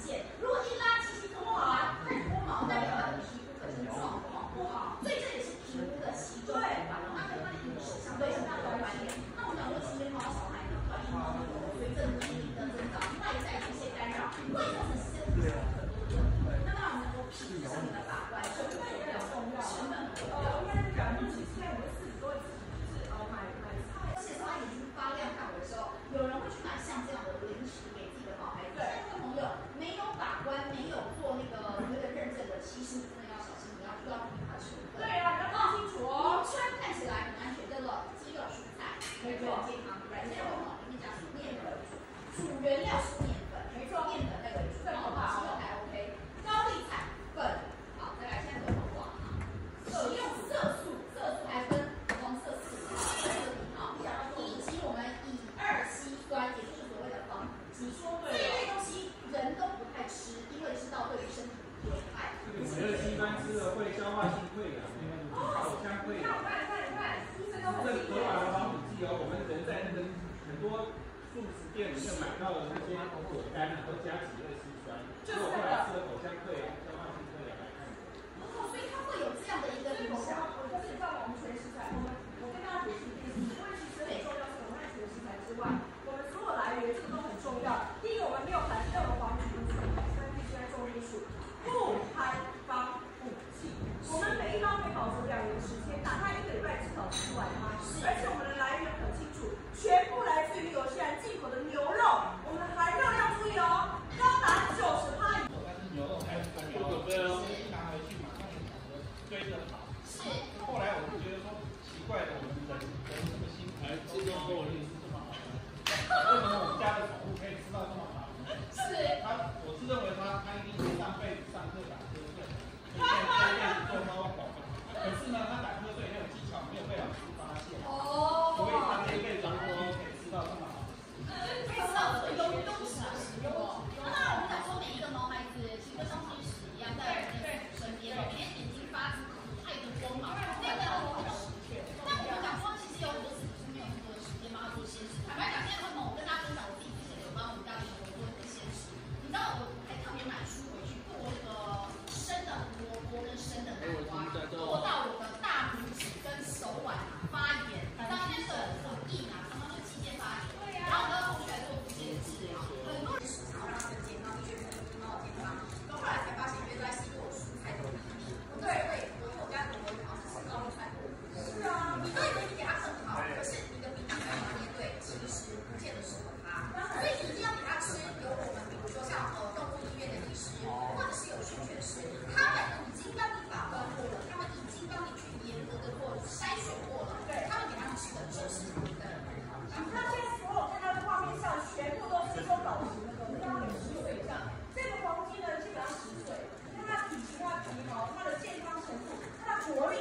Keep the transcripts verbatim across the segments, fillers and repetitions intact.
见。如果一拉鸡鸡脱毛，那脱毛代表它的皮肤本身状况不好，所以这也是评估的其中一环。那跟它的饮食相对是比较有关联。那我们讲说，其实毛小孩呢，短毛呢，随着年龄的增长，外在这些干扰会造成身体上很多的问题。那当然，我们说皮肤上面的把关，成本比较重要，成本很重要。应该是讲，其实现在我们自己都会自己就是呃买买菜，而且是它眼睛发亮看的时候，有人会去买像这样的零食给自己的毛孩子。对，这个朋友没有把关，没有做那个所谓的认证的，其实你真的要小心，你要知道它的成分。对啊，你要看清楚哦。虽然看起来很安全，叫做鸡肉蔬菜，没错，健康。对，现在我们往里面加什么面粉为主，主原料是面粉，没错，面粉类为主，然后鸡肉还 OK， 高丽菜粉。好，再来现在怎么画啊？使用色素，色素还分黄色素、红色啊，以及我们乙二烯酸，也就是所谓的防腐剂。这一类东西人都不太吃，因为知道对于身体有害。 这个乙二烯酸吃了会消化性溃疡，口腔溃疡。 看看看，医生都很这合法的防腐剂哦，我们人在那个很多素食店里面买到的那些果干啊，都加乙二烯酸，如果后来吃了口腔溃疡、消化性溃疡来看。 哦，所以它会有这样的一个影响。 我就是在我们全食材，我们我跟大家解释一件事，因为其实很重要，是我们在全食材之外，我们所有来源这个都很重要。第一个，我们没有含任何防腐剂，但必须要重金属，不含防腐剂。我们每一包可以保存两年时间，打开一个礼拜至少吃完它。而且我们的来源很清楚，全部来自于纽西兰进口的牛肉，我们的含热量注意哦，高达九十趴。 但是牛肉还是很牛肉，对哦，一拿回去马上就炒的追着炒。 是。 后来我就觉得说奇怪的，我们人人什么心态，吃东西是这么好的，为什么我们家的宠物可以吃到这么好？ 是。 他，我是认为他他一定是上辈子上课打瞌睡，所以这辈子做猫狗。可是呢，他打瞌睡那种技巧没有被老师发现，哦，所以他这一辈子都可以吃到这么好。 可以吃到这么优优质的食物哦。那当然，我们讲说每一个毛孩子其实跟东西屎一样，在我们身边，每天眼睛发出太多光芒，那个都很实确。但我们讲说，其实有很多事情是没有那么多的时间帮他做鲜食。坦白讲，现在会猛，我跟大家分享我自己之前有帮我们家里头做一个鲜食。你知道我还特别买书回去剁那个生的胡萝卜跟生的南瓜，剁到我的大拇指跟手腕啊发炎，你知道那个很硬啊，常常就肌腱发炎。对呀。然后我跟同学来做直接治疗，很多人想要让它更健康，的确可能更好的健康。然后后来才发现，原来是因为我蔬菜都比例不对，对，因为我家狗狗好像是吃高丽菜多。是啊，你对你给它更好，可是你的比例没有拿捏对，其实不见得适合它。所以你一定要给它吃有我们比如说像呃动物医院的医师，或者是有训犬师，他们已经帮你把关过了，他们已经帮你去严格的做筛选过了，对，他们给他们吃的就是你的。那现在所有看到的画面上全部都是中老型的狗，大概有十岁以上。这个黄金呢，基本上十岁，看它体型、它皮毛、它的健康程度、它的活力。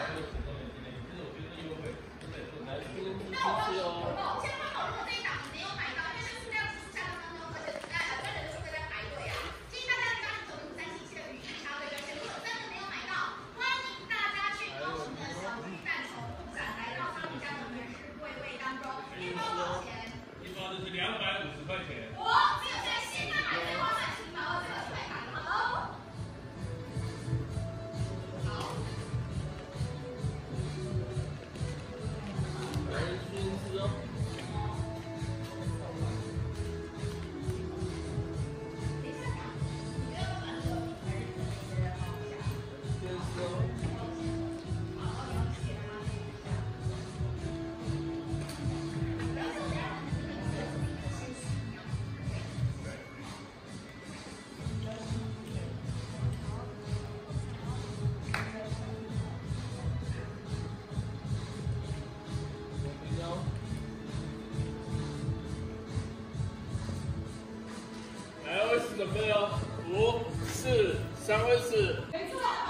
那我告诉你，哦，现在刚好如果这一档你没有买到，因为这个数量其实相当当中，而且呃专人的数在在排队啊。建议大家家里有五三七七的羽翼插队优先，如果真的没有买到，欢迎大家去高雄的小巨蛋宠物展来到他们家的门市柜位当中，一包多少钱？ 一包就是两百五十块钱。 我只有在现在买的话算起码二十二块卡了哦。好。 来，先吃哦。 等一下讲，你觉得老板说还是自己一个人放下？ 先吃哦。 好，然后你给他看一下。然后等下你这个是自己的先吃一样。 来，位置准备哦，五、四、三位四。 没错。